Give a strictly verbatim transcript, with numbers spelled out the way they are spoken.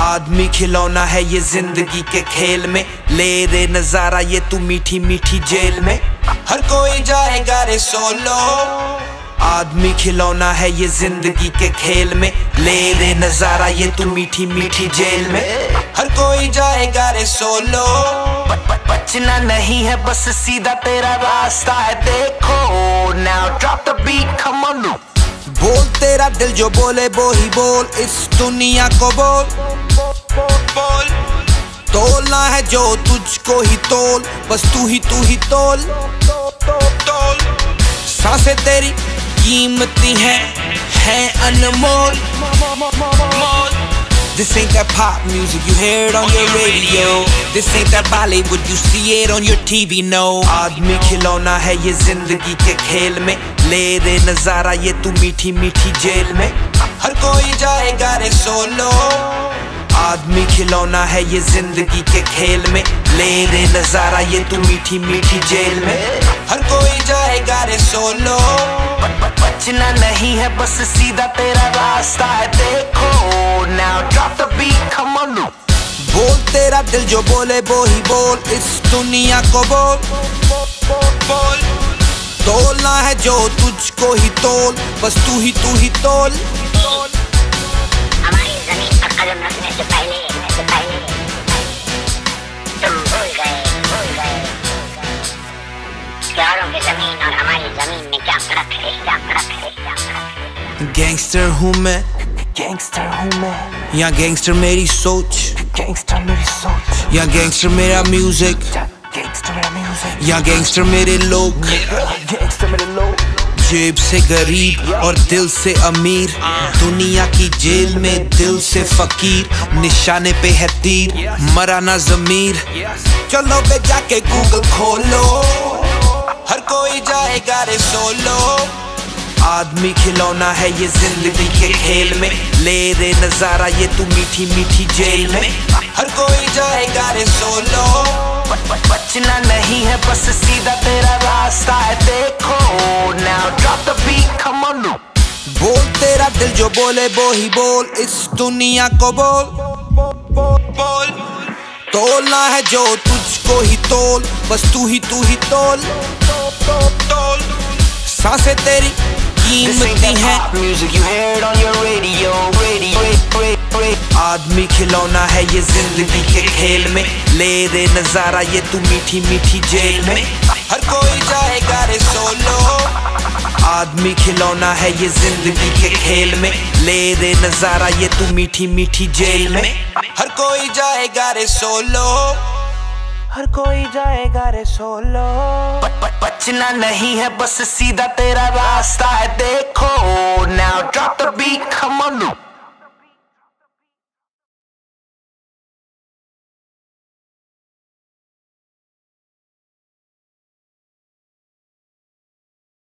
आदमी खिलौना है ये जिंदगी के खेल में, ले रे नजारा ये तू मीठी मीठी जेल में। हर कोई जाएगा रे सोलो। आदमी खिलौना है ये जिंदगी के खेल में, ले रे नजारा ये तू मीठी मीठी जेल में। हर कोई जाएगा रे सोलो। बचना नहीं है बस सीधा तेरा रास्ता है, देखो now drop the beat come on. बोल तेरा दिल जो बोले वो ही बोल, इस दुनिया को बोल बोल। तोलना है जो तुझको ही तोल, बस तू ही तू ही तोल तोल। सांसें तेरी कीमती हैं, हैं अनमोल। This ain't that pop music you hear it on your radio. This ain't that Bollywood you see it on your T V. No. आदमी खिलौना है ये जिंदगी के खेल में, ले रे नजारा ये तू मीठी मीठी जेल में। हर कोई जाएगा रे सोलो। आदमी खिलौना है ये जिंदगी के खेल में, ले रे नजारा ये तू मीठी मीठी जेल में। हर कोई जाएगा रे सोलो। बचना नहीं है बस सीधा तेरा रास्ता है, देखो now drop the beat come on. बोल तेरा दिल जो बोले वो ही बोल, इस दुनिया को बोल बोल। तोलना है जो तुझको ही तोल, बस तू ही तू ही तोल। हमारी जमीन पर कदम रखने से पहले से पहले तुम भूल गए भूल गए प्यारों की जमीन और हमारी जमीन में क्या फर्क है, क्या फर्क है, क्या फर्क है। गैंगस्टर हूँ मैं, गैंगस्टर हूँ मैं, या गैंगस्टर मेरी सोच, गैंगस्टर मेरी सोच, या गैंगस्टर मेरा म्यूजिक, गैंगस्टर मेरा म्यूजिक, या गैंगस्टर मेरे लोग। गैंगस्टर मेरे लोग। जेब से गरीब और दिल से अमीर, दुनिया की जेल में दिल से फकीर। निशाने पे है तीर, मरा ना ज़मीर। चलो बे जाके गूगल खोलो, हर कोई जाएगा रे सोलो। आदमी खिलौना है ये जिंदगी के खेल में, ले रे नजारा ये तू मीठी मीठी जेल में। हर कोई जाएगा रे सोलो। बचना नहीं है बस सीधा तेरा रास्ता है, देखो now drop the beat come on. बोल तेरा दिल जो बोले वो ही बोल, इस दुनिया को बोल बोल। तोलना है जो तुझको ही तोल, बस तू ही तू ही तोल तोल। सांसें तेरी कीमती हैं। आदमी खिलौना है ये जिंदगी के खेल में, ले रे नजारा ये तू मीठी मीठी जेल में। हर कोई जाएगा रे सोलो। आदमी खिलौना है ये जिंदगी के खेल में, ले रे नजारा ये तू मीठी मीठी जेल में। हर कोई जाएगा रे सोलो। हर कोई जाएगा रे सोलो। बचना नहीं है बस सीधा तेरा रास्ता है, देखो now drop the beat come on.